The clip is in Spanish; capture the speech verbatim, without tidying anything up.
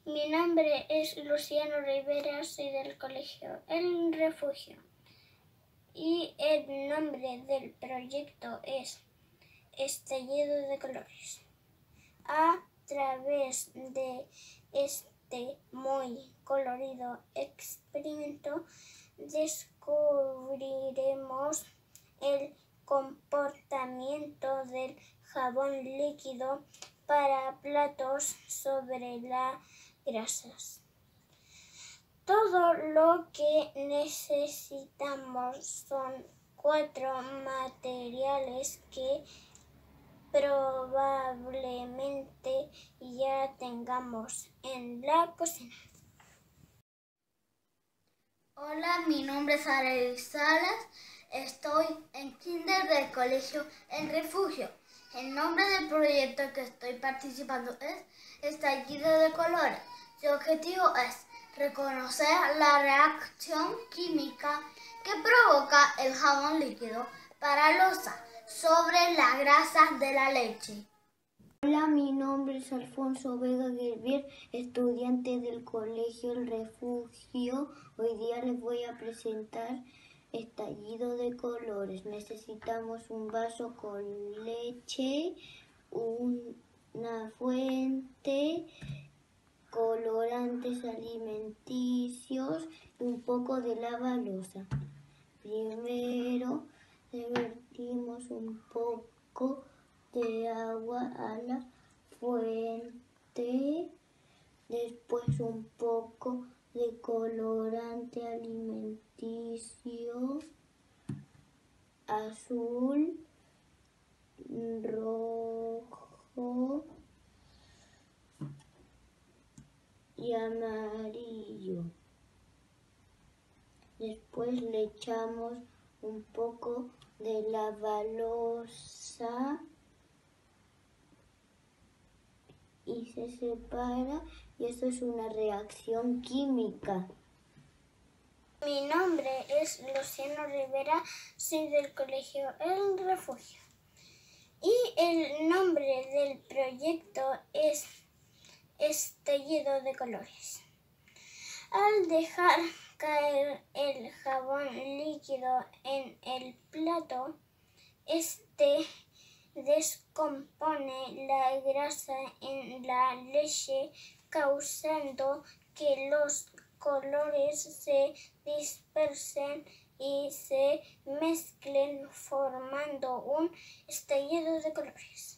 Mi nombre es Luciano Rivera, soy del colegio El Refugio. Y el nombre del proyecto es Estallido de Colores. A través de este muy colorido experimento descubriremos el comportamiento del jabón líquido para platos sobre las grasas. Todo lo que necesitamos son cuatro materiales que probablemente ya tengamos en la cocina. Hola, mi nombre es Arely Salas, estoy en kinder del colegio El Refugio. El nombre del proyecto que estoy participando es Estallido de Colores. Su objetivo es reconocer la reacción química que provoca el jabón líquido para loza sobre las grasas de la leche. Hola, mi nombre es Alfonso Vega Gervier, estudiante del Colegio El Refugio. Hoy día les voy a presentar Estallido de Colores. Necesitamos un vaso con leche, una fuente, colorantes alimenticios y un poco de lavalosa. Primero vertimos un poco de agua a la fuente, después un poco de colorante alimenticio azul, rojo y amarillo. Después le echamos un poco de lavalosa y se separa, y eso es una reacción química. Mi nombre es Luciano Rivera, soy del colegio El Refugio. Y el nombre del proyecto es Estallido de Colores. Al dejar caer el jabón líquido en el plato, este descompone la grasa en la leche, causando que los colores se dispersen y se mezclen, formando un estallido de colores.